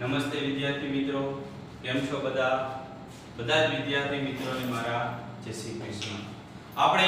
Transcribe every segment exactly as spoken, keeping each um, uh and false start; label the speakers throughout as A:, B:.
A: નમસ્તે વિદ્યાર્થી મિત્રો, કેમ છો બધા? બધા જ વિદ્યાર્થી મિત્રોને મારા જય શ્રી કૃષ્ણ. આપણે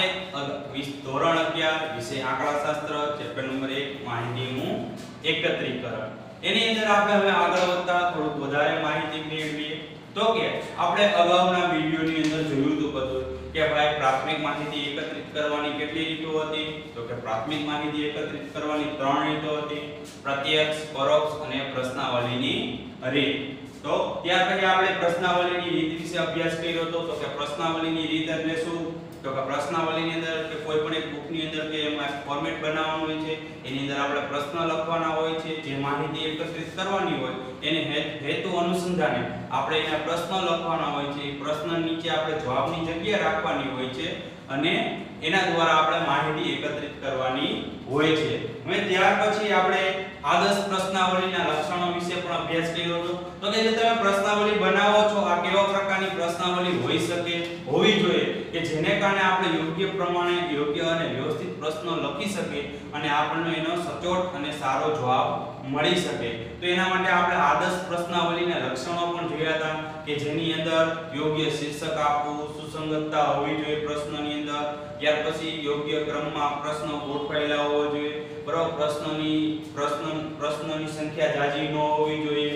A: ધોરણ અગિયાર વિષય આંકડાશાસ્ત્ર ચેપ્ટર નંબર એક માહિતીનું એકત્રીકરણ એની અંદર આપણે હવે આગળ વધતા થોડુંક વધારે માહિતી મેળવીએ. તો કે આપણે અગાઉના વિડિયોની અંદર જોયું હતું બધું કે ભાઈ પ્રાથમિક માહિતી એકત્રિત કરવાની કેટલી રીતો હતી? તો કે પ્રાથમિક માહિતી એકત્રિત કરવાની ત્રણ રીતો હતી: પ્રત્યક્ષ, પરોક્ષ અને પ્રશ્નાવલીની રીત. તો ત્યાર પછી આપણે પ્રશ્નાવલીની રીત વિશે અભ્યાસ કર્યો હતો. તો કે પ્રશ્નાવલીની રીત એટલે શું? તો કે પ્રશ્નાવલીની અંદર કે કોઈ પણ એક બુકની અંદર કે એમાં ફોર્મેટ બનાવવાનું હોય છે, એની અંદર આપણે પ્રશ્ન લખવાના હોય છે, જે માહિતી એકત્રિત કરવાની હોય એને હેતુ અનુસંધાને આપણે એના પ્રશ્ન લખવાના હોય છે. એ પ્રશ્ન નીચે આપણે જવાબની જગ્યા રાખવાની હોય છે અને એના દ્વારા આપણે માહિતી એકત્રિત કરવાની હોય છે. હવે ત્યાર પછી આપણે આદર્શ પ્રશ્નાવલીના લક્ષણો વિશે પણ અભ્યાસ કર્યો હતો. તો કે જે તમે પ્રશ્નાવલી બનાવો છો, આ કેવા પ્રકારની પ્રશ્નાવલી હોઈ શકે, હોવી જોઈએ કે જેને કારણે આપણે યોગ્ય પ્રમાણે યોગ્ય અને વ્યવસ્થિત પ્રશ્નો લખી શકીએ અને આપણને એનો સચોટ અને સારો જવાબ મળી શકે. તો એના માટે આપણે આદર્શ પ્રશ્નાવલીના લક્ષણો પણ જોયા હતા કે જેની અંદર યોગ્ય શીર્ષક આપવું, સુસંગતતા હોવી જોઈએ પ્રશ્નની અંદર, ત્યાર પછી યોગ્ય ક્રમમાં પ્રશ્નો ગોઠવાયેલા હોવા જોઈએ, બરાબર, પ્રશ્નની પ્રશ્ન પ્રશ્નની સંખ્યા જાજી ન હોવી જોઈએ,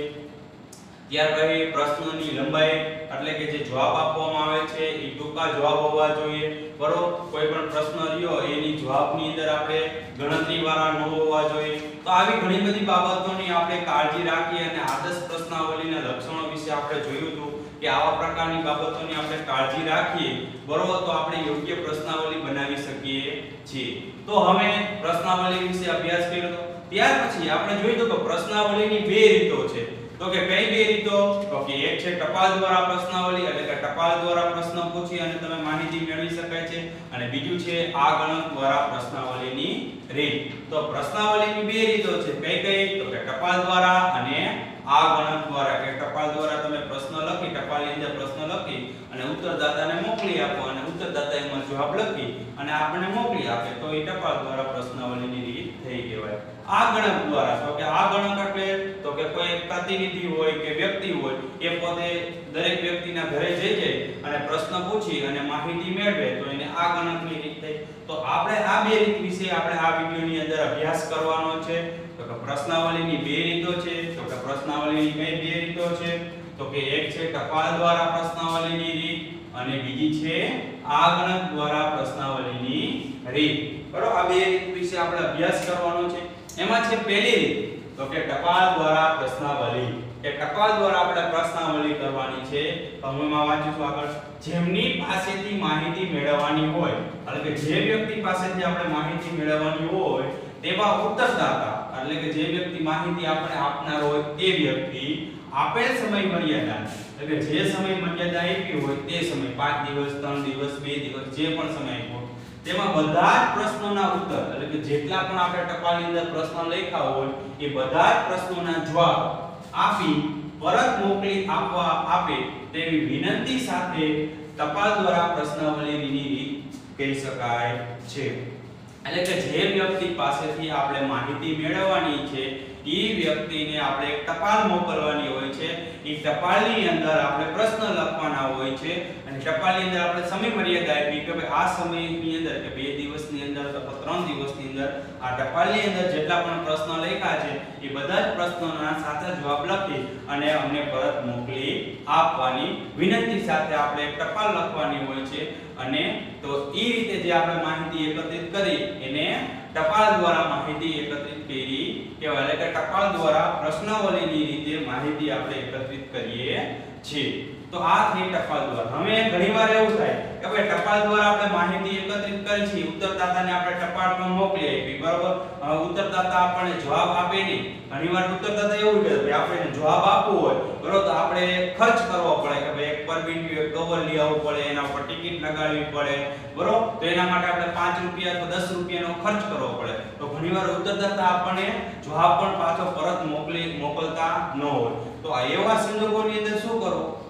A: ત્યાર પછી પ્રશ્નની લંબાઈ એટલે કે જે જવાબ આપવામાં આવે છે એ ટૂંકા જવાબ હોવા જોઈએ, બરોબર. કોઈ પણ પ્રશ્ન રહ્યો એની જવાબની અંદર આપણે ગણતરીવાળા ન હોવા જોઈએ. તો આવી ઘણી બધી બાબતોની આપણે કાળજી રાખી અને આદર્શ પ્રશ્નાવલીના લક્ષણો વિશે આપણે જોયું હતું કે આવા પ્રકારની બાબતોની આપણે કાળજી રાખીએ, બરોબર, તો આપણે યોગ્ય પ્રશ્નાવલી બનાવી શકીએ છીએ. તો હવે પ્રશ્નાવલી વિશે અભ્યાસ કર્યો તો ત્યાર પછી આપણે જોયું કે પ્રશ્નાવલીની બે રીતો છે. તો કે કઈ બે રીતો? તો કે એક છે ટપાલ દ્વારા પ્રશ્નાવલી એટલે કે ટપાલ દ્વારા પ્રશ્ન પૂછી અને તમે માહિતી મેળવી શકાય છે, અને બીજું છે આ ગણક દ્વારા પ્રશ્નાવલીની રીત. તો પ્રશ્નાવલીની બે રીતો છે. કઈ કઈ? તો કે ટપાલ દ્વારા અને આ ગણક દ્વારા. કે ટપાલ દ્વારા તમે પ્રશ્ન લખી, ટપાલની અંદર પ્રશ્ન લખી અને ઉત્તરદાતાને મોકલી આપો અને ઉત્તરદાતા એમાં જવાબ લખી અને આપણને મોકલી આપે, તો એ ટપાલ દ્વારા પ્રશ્નાવલીની રીત થઈ કહેવાય. આ ગણક દ્વારા, તો કે આ ગણક એટલે તો કે કોઈ પ્રતિનિધિ હોય કે વ્યક્તિ હોય એ પોતે દરેક વ્યક્તિના ઘરે જઈ જાય અને પ્રશ્ન પૂછી અને માહિતી મેળવે, તો એને આ ગણકની રીત થઈ. તો આપણે આ બે રીત વિશે આપણે આ વિડિયોની અંદર અભ્યાસ કરવાનો છે. તો કે પ્રશ્નાવલીની બે રીતો છે. તો કે પ્રશ્નાવલીની કઈ બે રીતો છે? તો કે એક છે ટપાલ દ્વારા પ્રશ્નાવલીની રીત અને બીજી છે આ ગણક દ્વારા પ્રશ્નાવલીની રીત, બરોબર. આ બે રીત વિશે આપણે અભ્યાસ કરવાનો છે. એમાં છે પહેલી રીત, તો કે ટપાલ દ્વારા પ્રશ્નાવલી. કે ટપાલ દ્વારા આપણે પ્રશ્નાવલી કરવાની છે. તો હું એમાં વાંચું છું આગળ. જેમની પાસેથી માહિતી મેળવવાની હોય એટલે કે જે વ્યક્તિ પાસેથી આપણે માહિતી મેળવવાની હોય તેવા ઉત્તરદાતા એટલે કે જે વ્યક્તિ માહિતી આપણે આપનાર હોય તે વ્યક્તિ આપેલ સમય મર્યાદા એટલે કે જે સમય મર્યાદા આપી હોય તે સમય પાંચ દિવસ, ત્રણ દિવસ, બે દિવસ, જે પણ સમય આપ્યો તેમાં બધા જ પ્રશ્નોના ઉત્તર એટલે કે જેટલા પણ આપણે ટપાલની અંદર પ્રશ્ન લખ્યા હોય એ બધા જ પ્રશ્નોના જવાબ આપી પરત મોકલી આપવા આપે તેવી વિનંતી સાથે ટપાલ દ્વારા પ્રશ્નાવલીની રીત કહી શકાય છે. એટલે કે જે વ્યક્તિ પાસેથી આપણે માહિતી મેળવવાની છે એ વ્યક્તિને આપણે એક ટપાલ મોકલવાની હોય છે. એ ટપાલની અંદર આપણે પ્રશ્ન લખવાના હોય છે અને ટપાલની અંદર આપણે સમય મર્યાદા આપી કે ભાઈ આ સમયની અંદર કે બે દિવસની અંદર અથવા ત્રણ દિવસની અંદર આ ટપાલની અંદર જેટલા પણ પ્રશ્ન લખ્યા છે એ બધા જ પ્રશ્નોના સાચા જવાબ લખી અને અમને પરત મોકલી આપવાની વિનંતી સાથે આપણે એક ટપાલ લખવાની હોય છે. અને તો એ રીતે જે આપણે માહિતી એકત્રિત કરી એને ટપાલ દ્વારા માહિતી એકત્રિત કરી કહેવાય. એટલે કે ટપાલ દ્વારા પ્રશ્નાવલીની રીતે માહિતી આપણે એકત્રિત કરીએ છીએ. તો આ થઈ ટપાલ દ્વારા. હવે ઘણીવાર એવું થાય કે ભાઈ ટપાલ દ્વારા આપણે માહિતી એકત્રિત કરી છે, ઉત્તરદાતાને આપણે ટપાલમાં મોકલી આપી, બરાબર. ઉત્તરદાતા આપણને જવાબ આપે નહીં. ઘણીવાર ઉત્તરદાતા એવું કહે કે આપણે જવાબ આપવો હોય, બરાબર, તો આપણે ખર્ચ કરવો પડે કે ભાઈ એક પરબીડિયું એક કવર લઈ આવવું પડે, એના પર ટિકિટ લગાડવી પડે, બરાબર. તો એના માટે આપણે પાંચ રૂપિયા અથવા દસ રૂપિયાનો ખર્ચ કરવો પડે. તો ઘણીવાર ઉત્તરદાતા આપણને જવાબ પણ પાછો પરત મોકલી મોકલતા ન હોય. તો એવા સંજોગોની અંદર શું કરવું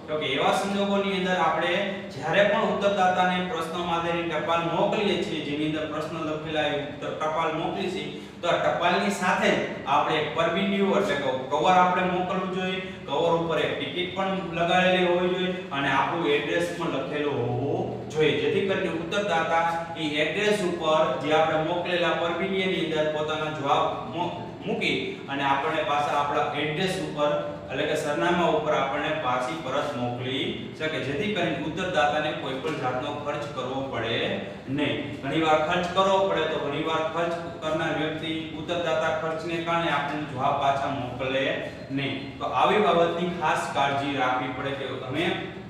A: તો કે એવા સંજોગોની અંદર આપણે જ્યારે પણ ઉત્તરદાતાને પ્રશ્ન માટેની ટપાલ મોકલીએ છીએ, જેની અંદર પ્રશ્ન લખેલા એ ટપાલ મોકલી છે, તો આ ટપાલની સાથે આપણે પરબિડિયું એટલે કે કવર આપણે મોકલવું જોઈએ. કવર ઉપર એક ટિકિટ પણ લગાવેલી હોવી જોઈએ અને આપણું એડ્રેસ પણ લખેલું હોવું જોઈએ, જેથી કરીને ઉત્તરદાતા એ એડ્રેસ ઉપર જે આપણે મોકલેલા પરબિડિયાની અંદર પોતાનો જવાબ મૂકી અને આપણને પાછા આપણા એડ્રેસ ઉપર એટલે કે સરનામા ઉપર આપણને પાછી પરત મોકલી શકે, જેથી કરીને ઉત્તરદાતાને કોઈ પણ જાતનો ખર્ચ કરવો પડે નહીં. ઘણીવાર ખર્ચ કરવો પડે તો ઘણીવાર ખર્ચ કરનાર વ્યક્તિ ઉત્તરદાતા ખર્ચને કારણે આપણને જવાબ પાછા મોકલે નહીં. તો આવી બાબતની ખાસ કાળજી રાખવી પડે કે અમે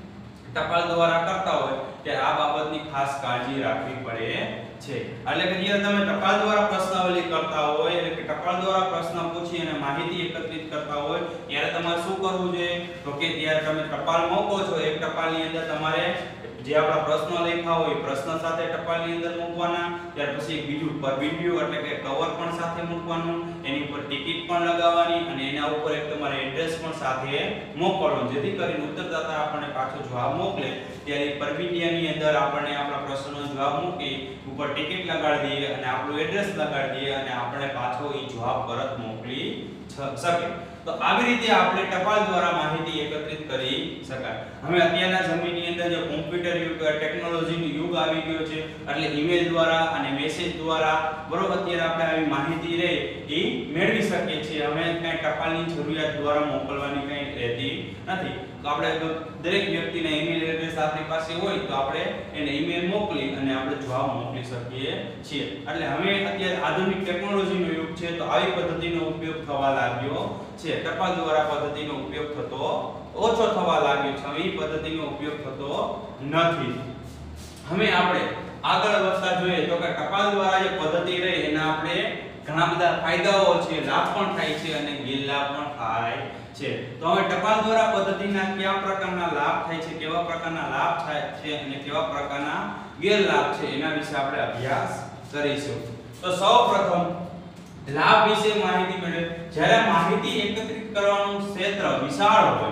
A: ટપાલ દ્વારા કરતા હોય ત્યારે આ બાબતની ખાસ કાળજી રાખવી પડે છે. એટલે કે જ્યારે તમે ટપાલ દ્વારા પ્રશ્નાવલી કરતા હોય એટલે કે ટપાલ દ્વારા પ્રશ્ન પૂછી અને માહિતી એકત્રિત કરતા હોય ત્યારે તમારે શું કરવું જોઈએ? તો કે ત્યારે તમે ટપાલ મોકો છો, એક ટપાલની અંદર તમારે જે આપણા પ્રશ્નો લખ્યા હોય પ્રશ્ન સાથે ટપાલની અંદર મૂકવાના, ત્યાર પછી એક બીજું પરબિડિયું એટલે કે કવર પણ સાથે મૂકવાનું, એની ઉપર ટિકિટ પણ લગાવવાની અને એના ઉપર એક તમારે એડ્રેસ પણ સાથે મોકલવાનું, જેથી કરીને ઉત્તરદાતા આપણને પાછો જવાબ મોકલે ત્યારે પરબિડિયાની અંદર આપણને આપણા પ્રશ્નનો જવાબ મૂકી ઉપર ટિકિટ લગાડી દઈએ અને આપણું એડ્રેસ લગાડી દઈએ અને આપણે પાછો એ જવાબ પરત મોકલી શકે. તો આવી રીતે આપણે ટપાલ દ્વારા માહિતી એકત્રિત કરી શકાય. હવે અત્યારના સમયની અંદર જે કોમ્પ્યુટર યુગ ટેકનોલોજીનો યુગ આવી ગયો છે એટલે ઈમેલ દ્વારા અને મેસેજ દ્વારા બરોબર અત્યારે આપણે આવી માહિતી રહે એ મેળવી શકીએ છીએ. હવે કઈ ટપાલની જરૂરિયાત દ્વારા મોકલવાની કઈ રહેતી નથી. તો આપણે દરેક વ્યક્તિને ઈમેલ એડ્રેસ આપણી પાસે હોય તો આપણે એને ઈમેલ મોકલી અને આપણે જવાબ મોકલી શકીએ છીએ. એટલે હવે અત્યારે આધુનિક ટેકનોલોજીનો યુગ છે તો આવી પદ્ધતિનો ઉપયોગ થવા લાગ્યો છે. ટપાલ દ્વારા પદ્ધતિનો ઉપયોગ થતો ઓછો થવા લાગ્યો છે. હવે એ પદ્ધતિનો ઉપયોગ થતો નથી. હવે આપણે આગળ વધતા જોઈએ તો કે ટપાલ દ્વારા જે પદ્ધતિ રહી એના આપણે ઘણા બધા ફાયદાઓ છે, લાભ પણ થાય છે અને ગેરલાભ પણ થાય છે. તો હવે ટપાલ દ્વારા પદ્ધતિના કયા પ્રકારના લાભ થાય છે, કેવા પ્રકારના લાભ થાય છે અને કેવા પ્રકારના ગેરલાભ છે એના વિશે આપણે અભ્યાસ કરીશું. તો સૌપ્રથમ લાભ વિશે માહિતી મેળવે. જ્યારે માહિતી એકત્રિત કરવાનું ક્ષેત્ર વિશાળ હોય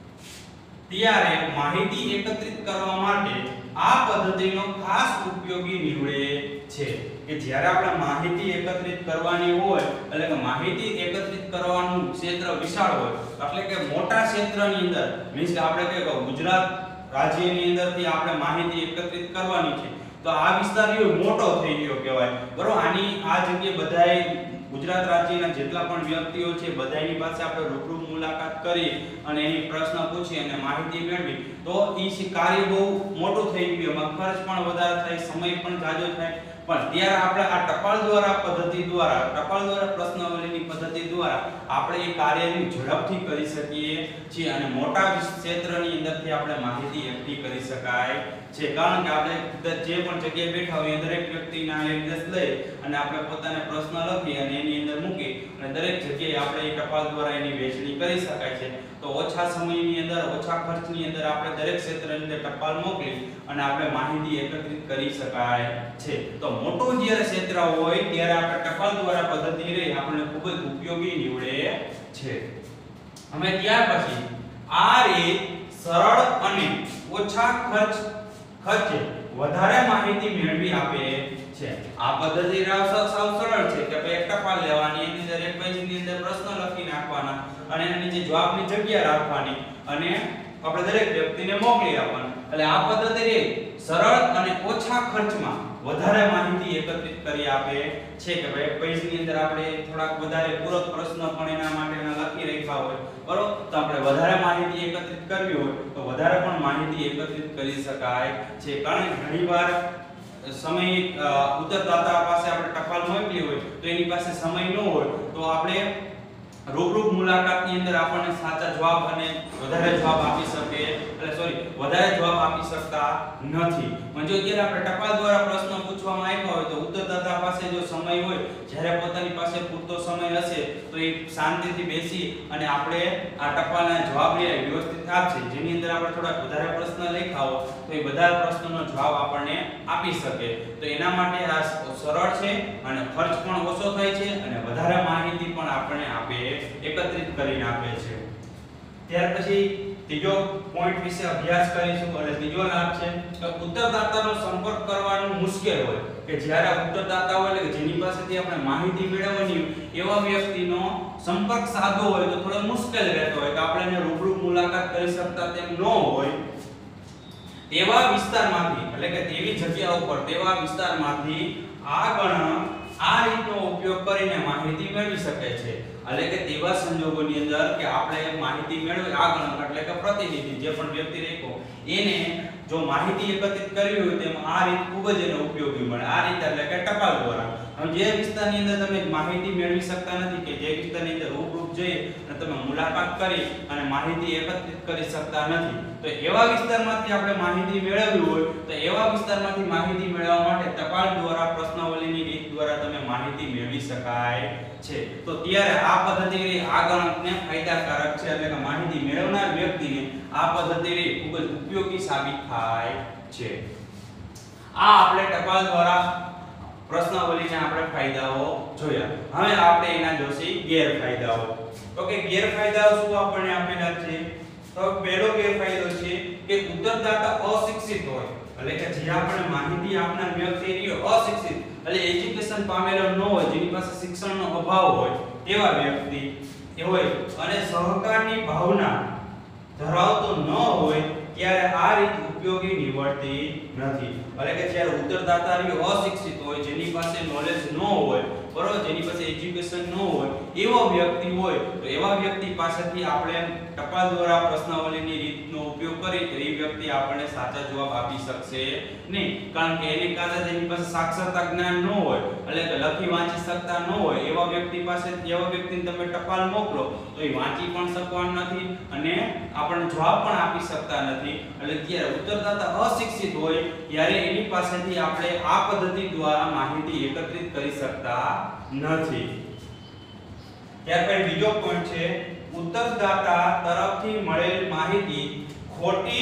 A: ત્યારે માહિતી એકત્રિત કરવા માટે આ પદ્ધતિનો ખાસ ઉપયોગી નીવડે છે. કે જ્યારે આપણે માહિતી એકત્રિત કરવાની હોય એટલે કે માહિતી એકત્રિત કરવાનું ક્ષેત્ર વિશાળ હોય એટલે કે મોટા ક્ષેત્રની અંદર મીન્સ કે આપણે કે ગુજરાત રાજ્યની અંદરથી આપણે માહિતી એકત્રિત કરવાની છે તો આ વિસ્તાર એવો મોટો થઈ ગયો કહેવાય બરોબર. આની આ જગ્યાએ બધાય ગુજરાત રાજ્યના જેટલા પણ વ્યક્તિઓ છે બધાની પાસે આપણે રૂબરૂ મુલાકાત કરી અને એની પ્રશ્ન પૂછી અને માહિતી મેળવી તો એ કાર્ય બહુ મોટું થઈ ગયું, એમાં ખર્ચ પણ વધારે થાય, સમય પણ જાજો થાય. પણ ત્યારે આપણે આ ટપાલ દ્વારા પદ્ધતિ દ્વારા ટપાલ દ્વારા પ્રશ્નાવલીની પદ્ધતિ દ્વારા આપણે એ કાર્યની ઝડપથી કરી શકીએ છીએ અને મોટા ક્ષેત્રની અંદરથી આપણે માહિતી એકઠી કરી શકાય છે. કારણ કે આપણે જે પણ જગ્યાએ બેઠા હોઈએ દરેક વ્યક્તિના એડ્રેસ લઈ અને આપણે પોતાને પ્રશ્ન લખી અને એની અંદર મૂકી અને દરેક જગ્યાએ આપણે એ ટપાલ દ્વારા એની વહેંચણી કરી શકાય છે. તો ઓછા સમયની અંદર ઓછા ખર્ચની અંદર આપણે દરેક ક્ષેત્રની અંદર ટપાલ મોકલી અને આપણે માહિતી એકત્રિત કરી શકાય છે. તો મોટું જ્યારે ક્ષેત્ર હોય ત્યારે આપણે ટપાલ દ્વારા પદ્ધતિ રહી આપણને ખૂબ જ ઉપયોગી નીવડે છે. હવે ત્યાર પછી આ રીત સરળ અને ઓછા ખર્ચ ખર્ચે વધારે માહિતી મેળવી આપે છે. આ પદ્ધતિ સાવ સરળ છે કે ભાઈ એક ટપાલ લેવાની એની અંદર એક પેજની અંદર પ્રશ્ન લખી નાખવાના અને એના નીચે જવાબની જગ્યા રાખવાની અને આપણે દરેક વ્યક્તિને મોકલી આપવાની. એટલે આ પદ્ધતિ રે સરળ અને ઓછા ખર્ચમાં વધારે માહિતી એકત્રિત કરી આપે છે કે ભાઈ પેજની અંદર આપણે થોડાક વધારે પૂરક પ્રશ્ન પણ એના માટેના લખી રાખ્યા હોય બરોબર તો આપણે વધારે માહિતી એકત્રિત કરવી હોય તો વધારે પણ માહિતી એકત્રિત કરી શકાય છે. કારણ કે ઘણીવાર સમય ઉત્તરદાતા પાસે આપણે ટપાલ મોકલી હોય તો એની પાસે સમય ન હોય તો આપણે રૂબરૂ મુલાકાતની અંદર આપણને સાચા જવાબ અને વધારે જવાબ આપી શકે એટલે સોરી વધારે જવાબ આપી શકતા નથી. પણ જો જ્યારે આપણે ટપાલ દ્વારા પ્રશ્ન પૂછવામાં આવ્યો હોય તો ઉત્તરદાતા પાસે જો સમય હોય જ્યારે પોતાની પાસે પૂરતો સમય હશે તો એ શાંતિથી બેસી અને આપણે આ ટપાલના જવાબ લે વ્યવસ્થિત આપશે. જેની અંદર આપણે થોડા વધારે પ્રશ્ન લખ્યા હોય તો એ બધા પ્રશ્નોનો જવાબ આપણને આપી શકે. તો એના માટે આ સરળ છે અને ખર્ચ પણ ઓછો થાય છે અને વધારે માહિતી પણ આપણને આપે એકત્રિત કરીને આપે છે. ત્યાર પછી ત્રીજો પોઈન્ટ વિશે અભ્યાસ કરીશું અને ત્રીજો લાભ છે કે ઉત્તરદાતાનો સંપર્ક કરવાનું મુશ્કેલ હોય કે જ્યારે ઉત્તરદાતા હોય એટલે કે જેની પાસેથી આપણે માહિતી મેળવવાની એવા વ્યક્તિનો સંપર્ક સાધવો હોય તો થોડો મુશ્કેલ રહેતો હોય કે આપણે એને રૂબરૂ મુલાકાત કરી શકતા તેમ ન હોય તેવા વિસ્તારમાંથી એટલે કે તેવી જગ્યા ઉપર તેવા વિસ્તારમાંથી આ ગણક આ રીતનો ઉપયોગ કરીને માહિતી મેળવી શકે છે એટલે કે તેવા સંજોગોની અંદર કે આપણે માહિતી મેળવી આ ગણક એટલે કે પ્રતિનિધિ જે પણ વ્યક્તિ રેખો એને જો માહિતી એકત્રિત કરવી હોય તેમ આ રીત ખૂબ જ એને ઉપયોગી મળે આ રીત એટલે કે ટપાલ દ્વારા હવે જે વિસ્તારની અંદર તમે માહિતી મેળવી શકતા નથી કે જે વિસ્તારની અંદર રૂબરૂ જઈ અને તમે મુલાકાત કરી અને માહિતી એકત્રિત કરી શકતા નથી તો એવા વિસ્તારમાંથી આપણે માહિતી મેળવવી હોય તો એવા વિસ્તારમાંથી માહિતી મેળવવા માટે ટપાલ દ્વારા પ્રશ્નાવલીની રીત દ્વારા તમે માહિતી મેળવી શકાય છે તો ત્યારે આ પદ્ધતિ આ ગણકને ફાયદાકારક છે એટલે કે માહિતી મેળવનાર વ્યક્તિને આ પદ્ધતિ ખૂબ જ ઉપયોગી સાબિત થાય છે આ આપણે ટપાલ દ્વારા પ્રશ્નાવલીના આપણે ફાયદાઓ જોયા હવે આપણે એના જોશી ગેરફાયદાઓ તો કે ગેરફાયદાઓ શું આપણને આપેલા છે તો પહેલો ગેરફાયદો છે કે ઉત્તરદાતા અશિક્ષિત હોય એટલે કે જે આપણે માહિતી આપનાર વ્યક્તિ રહ્યો અશિક્ષિત એટલે એજ્યુકેશન પામેલો ન હોય જેની પાસે શિક્ષણનો અભાવ હોય તેવા વ્યક્તિ એ હોય અને સહકારની ભાવના ધરાવતો ન હોય ત્યારે આ રીત ઉપયોગી નીવડતી નથી એટલે કે જ્યારે ઉત્તરદાતા રહ્યો અશિક્ષિત હોય જેની પાસે નોલેજ ન હોય બરોબર જેની પાસે એજ્યુકેશન ન હોય એવો વ્યક્તિ હોય તો એવા વ્યક્તિ પાસેથી આપણે ટપાલ દ્વારા પ્રશ્નાવલીની રીતનો ઉપયોગ કરી તો એ વ્યક્તિ આપણને સાચા જવાબ આપી શકશે નહીં કારણ કે એની કારણે જેની પાસે સાક્ષરતા જ્ઞાન ન હોય એટલે કે લખી વાંચી શકતા ન હોય એવા વ્યક્તિ પાસે એવા વ્યક્તિને તમે ટપાલ મોકલો તો એ વાંચી પણ શકવાનો નથી અને આપણને જવાબ પણ આપી શકતા નથી એટલે જ્યારે ઉત્તરદાતા અશિક્ષિત હોય ત્યારે એની પાસેથી આપણે આ પદ્ધતિ દ્વારા માહિતી એકત્રિત કરી શકતા નથી ત્યાર પછી બીજો પોઈન્ટ છે ઉત્તરદાતા તરફથી મળેલ માહિતી ખોટી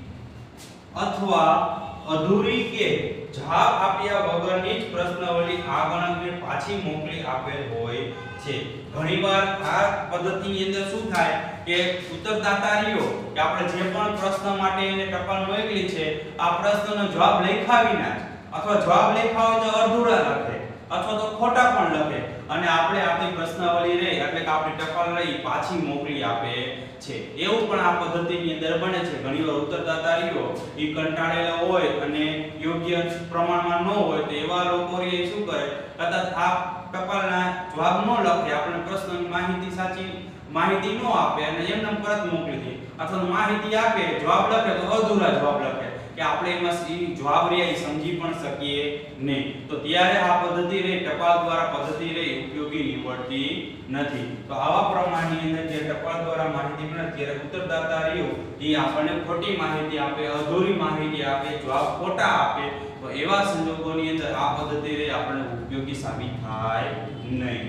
A: અથવા અધૂરી કે જવાબ આપ્યા વગરની જ પ્રશ્નાવલી આ ગણકને પાછી મોકલી આપેલ હોય છે ઘણીવાર આ પદ્ધતિની અંદર શું થાય કે ઉત્તરદાતા રહ્યો કે આપણે જે પણ પ્રશ્ન માટે એને ટપાલ મોકલી છે આ પ્રશ્નનો જવાબ લખ્યા વિના અથવા જવાબ લખ્યા હોય તો અધૂરા લખે અથવા તો ખોટા પણ લખે અને આપણે આપણી પ્રશ્નાવલી રહી એટલે કે આપણી ટપાલ રહી પાછી મોકલી આપે છે એવું પણ આ પદ્ધતિની અંદર બને છે ઘણીવાર ઉત્તરદાતા રહ્યો ઈ કંટાળેલા હોય અને યોગ્ય પ્રમાણમાં ન હોય તો એવા લોકો રે શું કરે કદાચ આ ટપાલના જવાબ ન લખે આપણે પ્રશ્નની માહિતી સાચી માહિતી ન આપે અને એમને પરત મોકલી દે અથવા માહિતી આપે જવાબ લખે તો અધૂરા જવાબ લખે કે આપણે એમાં જવાબ રે સમજી પણ શકીએ નહીં તો ત્યારે આ પદ્ધતિ રે ટપાલ દ્વારા પદ્ધતિ રે ઉપયોગી નીવડતી નથી તો આવા પ્રમાણની અંદર જે ટપાલ દ્વારા માહિતી મળે ત્યારે ઉત્તરદાતા રહ્યો એ આપણને ખોટી માહિતી આપે અધૂરી માહિતી આપે જવાબ ખોટા આપે તો એવા સંજોગોની અંદર આ પદ્ધતિ રે આપણને ઉપયોગી સાબિત થાય નહીં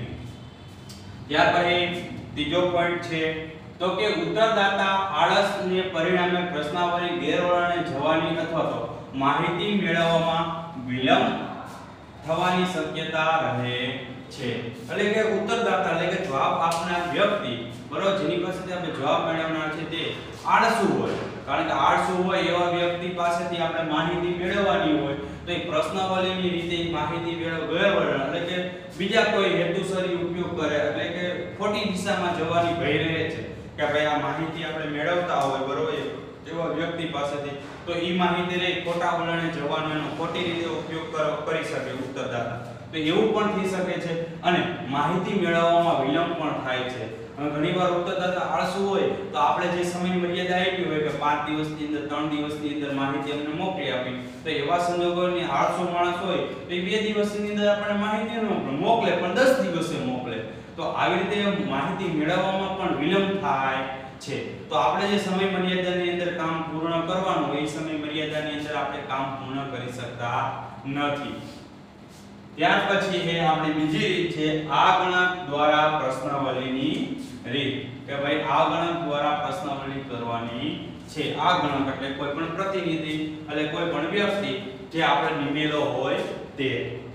A: ત્યાર પછી ત્રીજો પોઈન્ટ છે તો કે ઉત્તરદાતા આળસને પરિણામે પ્રશ્નાવલી ગેરવળણે જવાની અથવા તો માહિતી મેળવવામાં વિલંબ થવાની શક્યતા રહે છે એટલે કે ઉત્તરદાતા એટલે કે જવાબ આપનાર વ્યક્તિ બરોબર જેની પાસેથી આપણે જવાબ મેળવનાર છે તે આળસુ હોય કારણ કે આળસુ હોય એવા વ્યક્તિ પાસેથી આપણે માહિતી મેળવવાની હોય તો એ પ્રશ્નાવલીની રીતે માહિતી મેળવ ગેરવળણ એટલે કે બીજા કોઈ હેતુસર ઉપયોગ કરે એટલે કે ખોટી દિશામાં જવાની ભય રહે છે કે ભાઈ આ માહિતી આપણે મેળવતા હોય બરોબર એવા વ્યક્તિ પાસેથી તો ઈ માહિતી રે ખોટા વલણે જવાનો એનો ખોટી રીતે ઉપયોગ કરી શકે ઉત્તરદાતા તો એવું પણ થઈ શકે છે અને માહિતી મેળવવામાં વિલંબ પણ થાય છે ઘણીવાર ઉત્તરદાતા આળસુ હોય તો આપણે જે સમય મર્યાદા આપી હોય કે પાંચ દિવસની અંદર ત્રણ દિવસની અંદર માહિતી અમને મોકલી આપી તો એવા સંજોગોની આળસુ માણસ હોય તો એ બે દિવસની અંદર આપણે માહિતી ન મોકલે પણ દસ દિવસે મોકલે તો આવી રીતે માહિતી મેળવવામાં પણ વિલંબ થાય છે તો આપણે જે સમય મર્યાદાની અંદર કામ પૂર્ણ કરવાનું હોય એ સમય મર્યાદાની અંદર આપણે કામ પૂર્ણ કરી શકતા નથી ત્યાર પછી એ આપણે બીજી રીત છે આ ગણક દ્વારા પ્રશ્નાવલીની રીત કે ભાઈ આ ગણક દ્વારા પ્રશ્નાવલી કરવાની છે આ ગણક એટલે કોઈ પણ પ્રતિનિધિ એટલે કોઈ પણ વ્યક્તિ જે આપણે નિમેલો હોય તે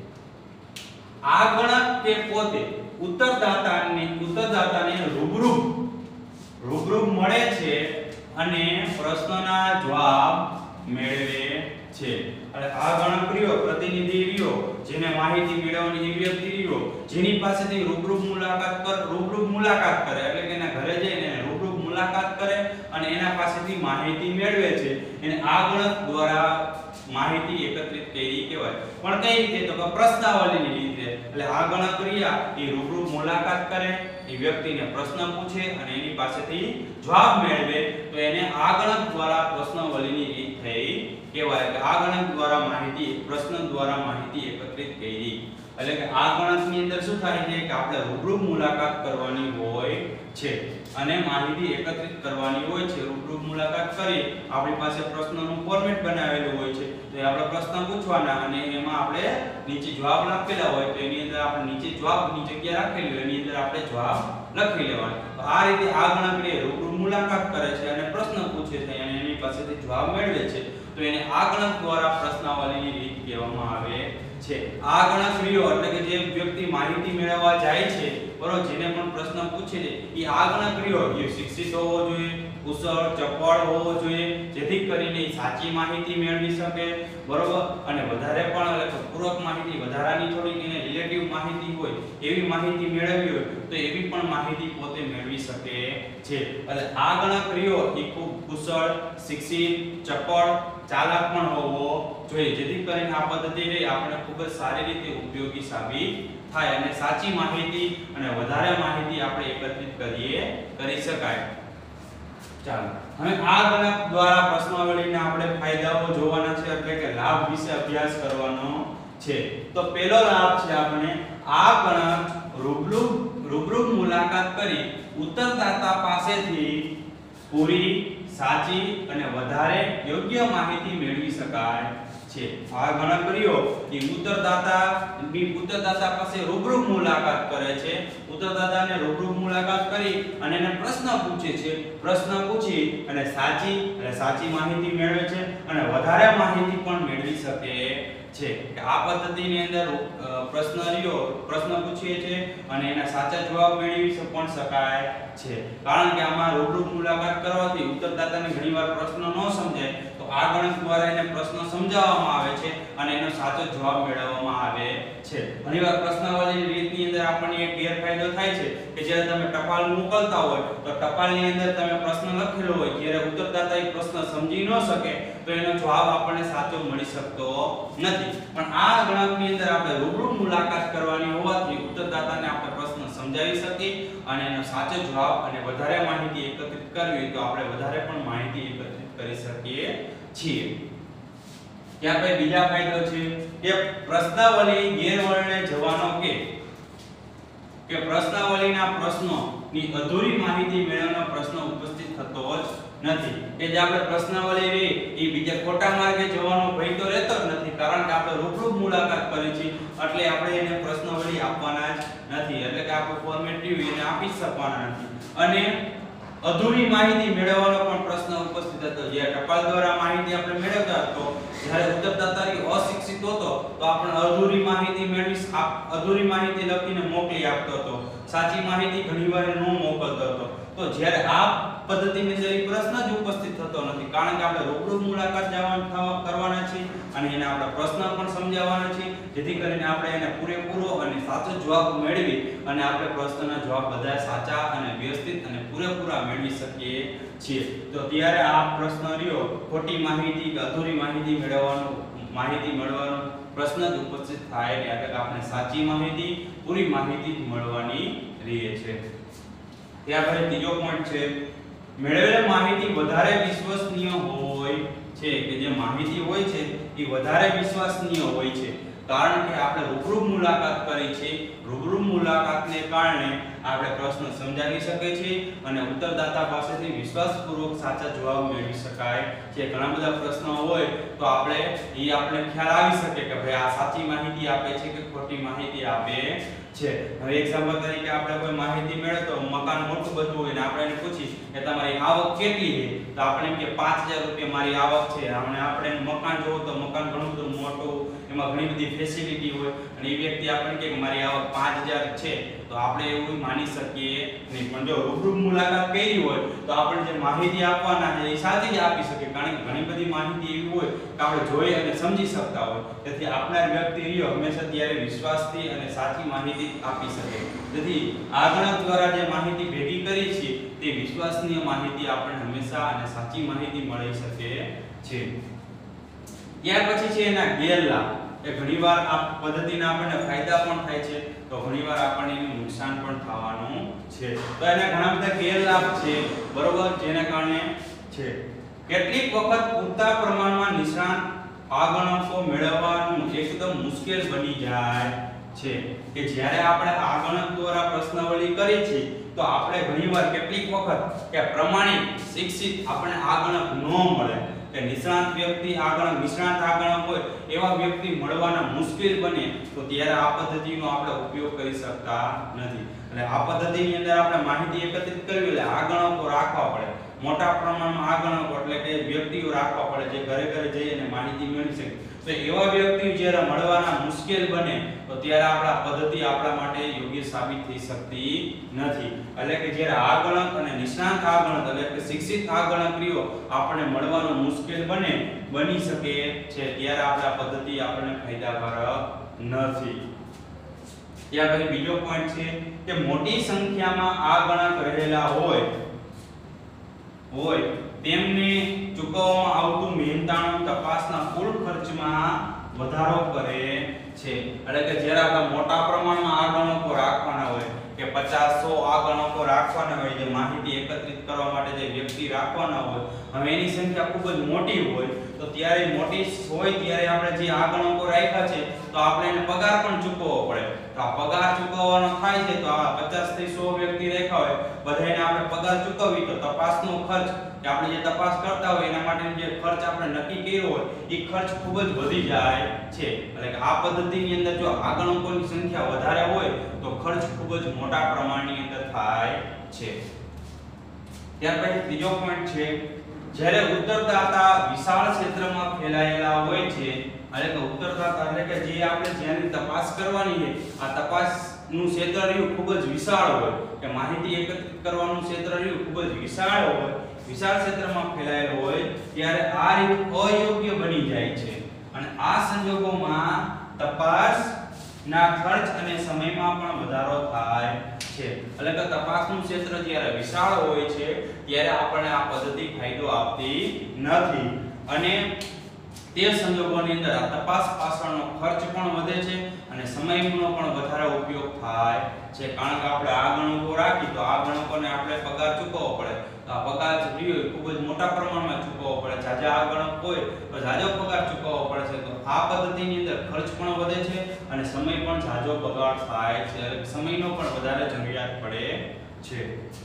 A: આ ગણક કે પોતે ઉત્તરદાતાને ઉત્તરદાતાને રૂબરૂ રૂબરૂ મળે છે અને પ્રશ્નના જવાબ મેળવે છે. એટલે આ ગણતરીઓ પ્રતિનિધિ રહ્યો જેને માહિતી મેળવવાની એ વ્યક્તિ રહ્યો જેની પાસેથી રૂબરૂ મુલાકાત કર રૂબરૂ મુલાકાત કરે એટલે કે એના ઘરે જઈને રૂબરૂ મુલાકાત કરે અને એના પાસેથી માહિતી મેળવે છે એને આ ગણત દ્વારા માહિતી એકત્રિત કરી કહેવાય. પણ કઈ રીતે? તો કે પ્રશ્નાવલીની રીતે. એટલે આ ગણતરીયા એ રૂબરૂ મુલાકાત કરે, એ વ્યક્તિને પ્રશ્ન પૂછે અને એની પાસેથી જવાબ મેળવે તો એને આ ગણત દ્વારા પ્રશ્નાવલીની રીત થઈ કહેવાય કે આ ગણત દ્વારા માહિતી પ્રશ્ન દ્વારા માહિતી એકત્રિત કરી. એટલે કે આ ગણતની અંદર શું થાય છે કે આપણે રૂબરૂ મુલાકાત કરવાની હોય છે અને માહિતી એકત્રિત કરવાની હોય છે. રૂબરૂ મુલાકાત કરી આપણી પાસે પ્રશ્નનું ફોર્મેટ બનાવેલું હોય છે તો એ આપણે પ્રશ્ન પૂછવાના અને એમાં આપણે નીચે જવાબ લખેલા હોય તો એની અંદર આપણે નીચે જવાબની જગ્યા રાખેલી હોય એની અંદર આપણે જવાબ લખી લેવાનો. તો આ રીતે આ ગણતરી રૂબરૂ મુલાકાત કરે છે અને પ્રશ્ન પૂછે છે અને એની પાસેથી જવાબ મેળવે છે તો એને આ ગણત દ્વારા પ્રશ્નાવલીની રીત કહેવામાં આવે છે. આ ગણતરીઓ એટલે કે જે વ્યક્તિ માહિતી મેળવવા જાય છે બરોબર જેને પણ પ્રશ્ન પૂછે છે એ આ ગણતરીઓ એ શિક્ષિત હોવો જોઈએ, કુશળ, ચપળ હોવો જોઈએ જેથી કરીને સાચી માહિતી મેળવી શકે બરોબર અને વધારે પણ એટલે પૂરક માહિતી વધારાની થોડીક એને રિલેટિવ માહિતી હોય એવી માહિતી મેળવવી હોય તો એવી પણ માહિતી પોતે મેળવી શકે છે. એટલે આ ગણતરીઓ એ ખૂબ કુશળ, શિક્ષિત, ચપળ, ચાલાક પણ હોવો જોઈએ જેથી કરીને આ પદ્ધતિ રે આપણે ખૂબ જ સારી રીતે ઉપયોગી સાબિત થાય અને સાચી માહિતી અને વધારે માહિતી આપણે એકત્રિત કરીએ કરી શકાય. ચાલો હવે આ ગણત દ્વારા પ્રશ્નાવલીના આપણે ફાયદાઓ જોવાના છે એટલે કે લાભ વિશે અભ્યાસ કરવાનો છે. તો પહેલો લાભ છે આપણે આ ગણત રૂબરૂ રૂબરૂ મુલાકાત કરી ઉત્તરદાતા પાસેથી પૂરી, સાચી અને વધારે યોગ્ય માહિતી મેળવી શકાય છે. આ ગણતરીઓ એ ઉત્તરદાતા ની ઉત્તરદાતા પાસે રૂબરૂ મુલાકાત કરે છે. ઉત્તરદાતાને રૂબરૂ મુલાકાત કરી અને એને પ્રશ્ન પૂછે છે. પ્રશ્ન પૂછી અને સાચી અને સાચી માહિતી મેળવે છે અને વધારે માહિતી પણ મેળવી શકે છે. કે આ પદ્ધતિની અંદર પ્રશ્ન રહ્યો પ્રશ્ન પૂછીએ છે અને એના સાચા જવાબ મેળવી પણ શકાય છે. કારણ કે આમાં રૂબરૂ મુલાકાત કરવાથી ઉત્તરદાતાને ઘણીવાર પ્રશ્ન ન સમજાય તો આ ગણત દ્વારા એને પ્રશ્ન સમજાવવામાં આવે છે અને એનો સાચો જવાબ મેળવવામાં આવે છે. ઘણીવાર પ્રશ્નાવલીની રીતની અંદર આપણને એક ગેરફાયદો થાય છે કે જ્યારે તમે ટપાલ મોકલતા હોય તો ટપાલની અંદર તમે પ્રશ્ન લખેલો હોય જ્યારે ઉત્તરદાતા એ પ્રશ્ન સમજી ન શકે તો એનો જવાબ આપણને સાચો મળી શકતો નથી. પણ આ ગણતની અંદર આપણે રૂબરૂ મુલાકાત કરવાની હોવાથી ઉત્તરદાતાને આપણે પ્રશ્ન સમજાવી શકીએ અને એનો સાચો જવાબ અને વધારે માહિતી એકત્રિત કરવી તો આપણે વધારે પણ માહિતી એકત્રિત કરી શકીએ છીએ. ત્યાર પછી બીજા ફાયદો છે કે પ્રશ્નાવલી ગેરવર્ણે જવાનો કે કે પ્રશ્નાવલીના પ્રશ્નોની અધૂરી માહિતી મેળવવાનો પ્રશ્ન ઉપસ્થિત થતો જ નથી. કે જે આપણે પ્રશ્નાવલી રે એ બીજા ખોટા માર્ગે જવાનો ભય તો રહેતો જ નથી કારણ કે આપણે રૂબરૂ મુલાકાત કરી છે એટલે આપણે એને પ્રશ્નાવલી આપવાના જ નથી એટલે કે આપણે ફોર્મેટિવ એને આપી શકવાના નથી. અને અધૂરી માહિતી મેળવવાનો પણ પ્રશ્ન ઉપસ્થિત હતો. જે ટપાલ દ્વારા માહિતી આપણે મેળવતા હતો જ્યારે ઉત્તરદાતા અશિક્ષિત હતો તો આપણે અધૂરી માહિતી મેળવી અધૂરી માહિતી લખીને મોકલી આપતો હતો. સાચી માહિતી ઘણીવાર ન મોકલતો હતો. તો જ્યારે આ પદ્ધતિની અંદર એ પ્રશ્ન જ ઉપસ્થિત થતો નથી કારણ કે આપણે રૂબરૂ મુલાકાત જવાનું કરવાના છે અને એને આપણે પ્રશ્ન પણ સમજાવવાના છે જેથી કરીને આપણે એને પૂરેપૂરો અને સાચો જવાબ મેળવી અને આપણે પ્રશ્નના જવાબ બધા સાચા અને વ્યવસ્થિત અને પૂરેપૂરા મેળવી શકીએ છીએ. તો ત્યારે આ પ્રશ્ન રહ્યો ખોટી માહિતી કે અધૂરી માહિતી મેળવવાનો માહિતી મેળવવાનો પ્રશ્ન જ ઉપસ્થિત થાય ને એટલે કે આપણે સાચી માહિતી પૂરી માહિતી મળવાની રહે છે. ત્યાર પછી ત્રીજો પોઈન્ટ છે મેળવેલ માહિતી વધારે વિશ્વસનીય હોય છે. કે જે માહિતી હોય છે એ વધારે વિશ્વસનીય હોય છે કારણ કે આપણે રૂબરૂ મુલાકાત કરી છે. રૂબરૂ મુલાકાતને કારણે આપણે પ્રશ્ન સમજાવી શકીએ છીએ અને ઉત્તરદાતા પાસેથી વિશ્વાસપૂર્વક સાચા જવાબ મેળવી શકાય છે. ઘણા બધા પ્રશ્નો હોય તો આપણે એ આપણે ખ્યાલ આવી શકે કે ભાઈ આ સાચી માહિતી આપે છે કે ખોટી માહિતી આપે છે. હવે એક્ઝામ્પલ તરીકે આપણે કોઈ માહિતી મેળવતો મકાન મોટું બધું હોય ને આપણે એને પૂછી કે તમારી આવક કેટલી છે તો આપણે એમ કે પાંચ હજાર રૂપિયા મારી આવક છે અને આપણે મકાન જોવું તો મકાન ઘણું બધું મોટું એમાં ઘણી બધી ફેસિલિટી હોય અને એ વ્યક્તિ આપણને કહે કે મારી આવક પાંચ હજાર છે તો આપણે એવું માની શકીએ નહીં. પણ જો રૂબરૂ મુલાકાત કરી હોય તો આપણે જે માહિતી આપવાના છે એ સાચી જ આપી શકીએ, કારણ કે ઘણી બધી માહિતી એવી હોય કે આપણે જોઈ અને સમજી શકતા હોય. તેથી આપનાર વ્યક્તિ રહ્યો હંમેશા ત્યારે વિશ્વાસથી અને સાચી માહિતી આપી શકે. તેથી આગળના દ્વારા જે માહિતી ભેગી કરી છે તે વિશ્વસનીય માહિતી આપણને હંમેશા અને સાચી માહિતી મળી શકે છે. ત્યાર પછી છે એના ગેરલાભ. એ ઘણીવાર આ પદ્ધતિના આપણને ફાયદા પણ થાય છે તો ઘણીવાર આપણને એનું નુકસાન પણ થવાનું છે. તો એના ઘણા બધા ગેરલાભ છે, બરોબર, જેના કારણે છે કેટલીક વખત પૂરતા પ્રમાણમાં નિષ્ણાત આગણકો મેળવવાનું એકદમ મુશ્કેલ બની જાય છે. કે જ્યારે આપણે આગણક દ્વારા પ્રશ્નાવલી કરી છે તો આપણે ઘણીવાર કેટલીક વખત કે પ્રમાણિત શિક્ષિત આપણે આગણક ન મળે, કે નિષ્ણાત વ્યક્તિ આગણક નિષ્ણાત આગણક હોય એવા વ્યક્તિ મળવાના મુશ્કેલ બને તો ત્યારે આ પદ્ધતિનો આપણે ઉપયોગ કરી શકતા નથી. એટલે આ પદ્ધતિની અંદર આપણે માહિતી એકત્રિત કરવી એટલે આગણકો રાખવા પડે, મોટા પ્રમાણમાં આગણકો એટલે કે વ્યક્તિઓ રાખવા પડે જે ઘરે ઘરે જઈ અને માહિતી મેળવી શકે. તો એવા વ્યક્તિઓ જ્યારે મળવાના મુશ્કેલ બને તો ત્યારે આપણા પદ્ધતિ આપણા માટે યોગ્ય સાબિત થઈ શકતી નથી. એટલે કે જ્યારે આગણક અને નિષ્ણાત આગણક એટલે કે શિક્ષિત આગણક રહ્યો આપણે મળવાનો મુશ્કેલ બને બની શકે છે ત્યારે આપણા પદ્ધતિ આપણને ફાયદાકારક નથી. ત્યાર પછી બીજો પોઈન્ટ છે કે મોટી સંખ્યામાં આગણક રહેલા હોય હોય તેમને ચૂકવવામાં આવતું મહેનતાણું તપાસના કુલ ખર્ચમાં વધારો કરે છે. એટલે કે જ્યારે આપણે મોટા પ્રમાણમાં આગણકો રાખવાના હોય કે પચાસ સો આગણકો રાખવાના હોય, જે માહિતી એકત્રિત કરવા માટે જે વ્યક્તિ રાખવાના હોય, હવે એની સંખ્યા ખૂબ જ મોટી હોય તો ત્યારે મોટી હોય ત્યારે આપણે જે આગણકો રાખ્યા છે તો આપણે એને પગાર પણ ચૂકવવો પડે. તો આ પગાર ચૂકવવાનો થાય છે તો આ પચાસ થી સો વ્યક્તિ રાખ્યા હોય બધાને આપણે પગાર ચૂકવવી તો તપાસનો ખર્ચ કે આપણે જે તપાસ કરતા હોય એના માટે જે ખર્ચ આપણે નક્કી કર્યો હોય એ ખર્ચ ખૂબ જ વધી જાય છે. એટલે કે આ પદ્ધતિની અંદર જો આગણકોની સંખ્યા વધારે હોય તો ખર્ચ ખૂબ જ મોટા પ્રમાણની અંદર થાય છે. ત્યાર પછી ત્રીજો પોઈન્ટ છે જ્યારે ઉત્તરદાતા વિશાળ ક્ષેત્રમાં ફેલાયેલા હોય છે, એટલે કે ઉત્તરદાતા એટલે કે જે આપણે જેની તપાસ કરવાની છે આ તપાસનું ક્ષેત્ર રહ્યું ખૂબ જ વિશાળ હોય, કે માહિતી એકત્રિત કરવાનું ક્ષેત્ર રહ્યું ખૂબ જ વિશાળ હોય, વિશાળ ક્ષેત્રમાં ફેલાયેલો હોય ત્યારે આ રીત અયોગ્ય બની જાય છે. અને આ સંજોગોમાં તપાસના ખર્ચ અને સમયમાં પણ વધારો થાય છે. એટલે કે તપાસનું ક્ષેત્ર જ્યારે વિશાળ હોય છે ત્યારે આપણને આ પદ્ધતિ ફાયદો આપતી નથી અને તે સંજોગોની અંદર આ તપાસ પાછળનો ખર્ચ પણ વધે છે અને સમયનો પણ વધારે ઉપયોગ થાય છે. કારણ કે આપણે આગણકો રાખી તો આગણકોને આપણે પગાર ચૂકવવો પડે તો આ પગાર જે હોય ખૂબ જ મોટા પ્રમાણમાં ચૂકવવો પડે. જાજા આગણક હોય તો જાજો પગાર ચૂકવવો પડે છે. તો આ પદ્ધતિની અંદર ખર્ચ પણ વધે છે અને સમય પણ જાજો બગાડ થાય છે, એટલે સમયનો પણ વધારે જરૂરિયાત પડે છે.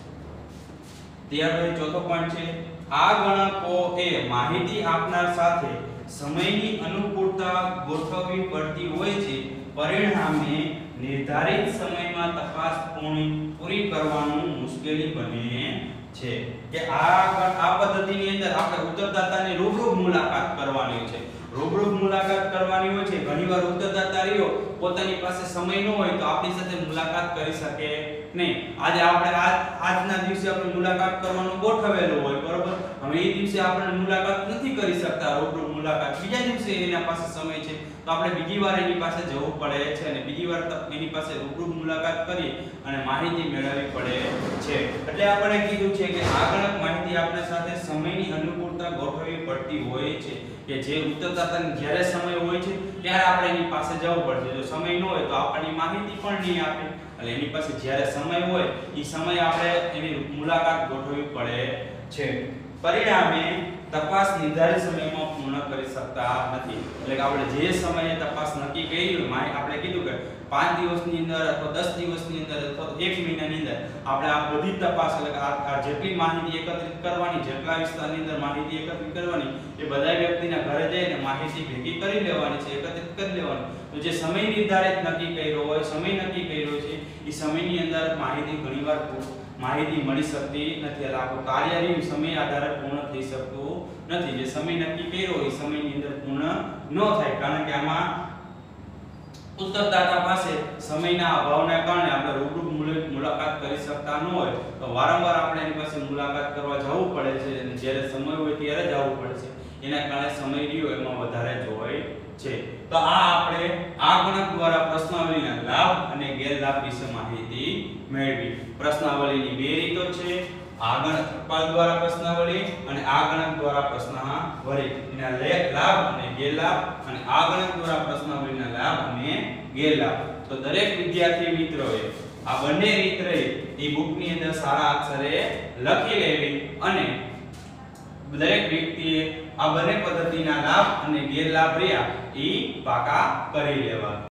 A: ત્યાર પછી ચોથો પોઈન્ટ છે આગણકો એ માહિતી આપનાર સાથે સમયની અનુકૂળતા ગોઠવવી પડતી હોય છે, પરિણામે નિર્ધારિત સમયમાં તપાસ પૂરી પૂરી કરવાનું મુશ્કેલી બને છે. કે આ આ પદ્ધતિની અંદર આપણે ઉત્તરદાતાની રૂબરૂ મુલાકાત કરવાની છે. રૂબરૂ મુલાકાત કરવાની હોય છે. ઘણીવાર ઉત્તરદાતા રહ્યો પોતાની પાસે સમય ન હોય તો આપણી સાથે મુલાકાત કરી શકે નહીં. આજે આપણે આજ આજના દિવસે આપણે મુલાકાત કરવાનું ગોઠવેલું હોય, બરોબર, હવે એ દિવસે આપણે મુલાકાત નથી કરી શકતા રૂબરૂ મુલાકાત, બીજા દિવસે એના પાસે સમય છે તો આપણે બીજી વાર એની પાસે જવું પડે છે અને બીજી વાર એની પાસે રૂબરૂ મુલાકાત કરી અને માહિતી મેળવવી પડે છે. એટલે આપણે કીધું છે કે આગળની માહિતી આપણા સાથે સમયની અનુકૂળતા ગોઠવવી પડતી હોય છે, કે જે ઉત્તરદાતાને જ્યારે સમય હોય છે ત્યારે આપણે એની પાસે જવું પડશે. જો સમય ન હોય તો આપણને માહિતી પણ નહીં આપે, એટલે એની પાસે જ્યારે સમય હોય એ સમય આપણે એની મુલાકાત ગોઠવવી પડે છે. પરિણામે તપાસ નિર્ધારિત સમયમાં પૂર્ણ કરી શકતા નથી. એટલે કે આપણે જે સમયે તપાસ નક્કી કરી હોય, આપણે કીધું કે પાંચ દિવસની અંદર અથવા દસ દિવસની અંદર અથવા એક મહિનાની અંદર આપણે આ બધી તપાસ એટલે કે આ જેટલી માહિતી એકત્રિત કરવાની, જેટલા વિસ્તારની અંદર માહિતી એકત્રિત કરવાની એ બધા વ્યક્તિના ઘરે જઈને માહિતી ભેગી કરી લેવાની છે, એકત્રિત કરી લેવાની. તો જે સમય નિર્ધારિત નક્કી કર્યો હોય, સમય નક્કી કર્યો છે એ સમયની અંદર માહિતી ઘણીવાર માહિતી મળી શકતી નથી. એટલે આપણું કાર્ય રહ્યું સમય આધારે પૂર્ણ થઈ શકતું નથી. જે સમય નક્કી કર્યો એ સમયની અંદર પૂર્ણ ન થાય, કારણ કે આમાં ઉત્તરદાતા પાસે સમયના અભાવને કારણે આપણે રૂબરૂ મુલાકાત કરી શકતા ન હોય તો વારંવાર આપણે એની પાસે મુલાકાત કરવા જવું પડે છે અને જ્યારે સમય હોય ત્યારે જવું પડે છે, એના કારણે સમય રહ્યો એમાં વધારે જોય છે. તો આ આપણે આ ગણક દ્વારા પ્રશ્નાવલીના લાભ અને ગેરલાભ વિશે માહિતી મેળવી. પ્રશ્નાવલીની બે રીતો છે, આ ગણક ટપાલ દ્વારા પ્રશ્નાવલી અને આ ગણક દ્વારા પ્રશ્નાવલી. એના લાભ અને ગેરલાભ અને આ ગણક દ્વારા પ્રશ્નાવલીના લાભ અને ગેરલાભ. તો દરેક વિદ્યાર્થી મિત્રોએ આ બંને રીત રહી એ બુકની અંદર સારા અક્ષરે લખી લેવી અને દરેક વ્યક્તિએ આ બંને પદ્ધતિના લાભ અને ગેરલાભ રહ્યા એ પાકા કરી લેવા.